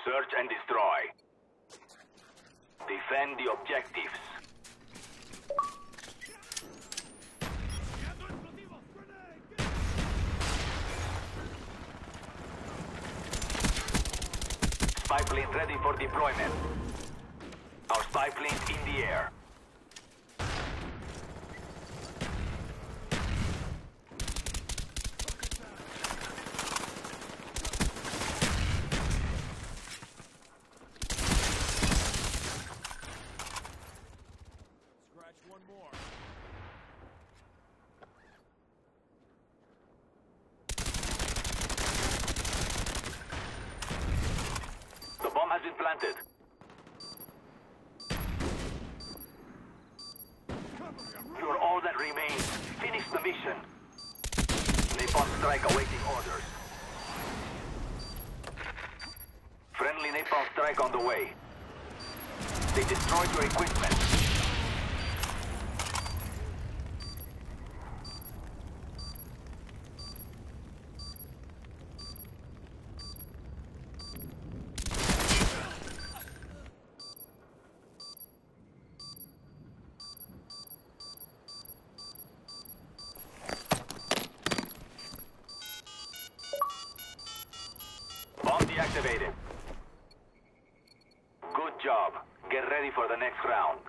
Search and destroy. Defend the objectives. Spy plane ready for deployment. Our spy plane in the air. One more. The bomb has been planted. You're all that remains. Finish the mission. Napalm strike awaiting orders. Friendly napalm strike on the way. They destroyed your equipment. Bomb deactivated. Good job. Get ready for the next round.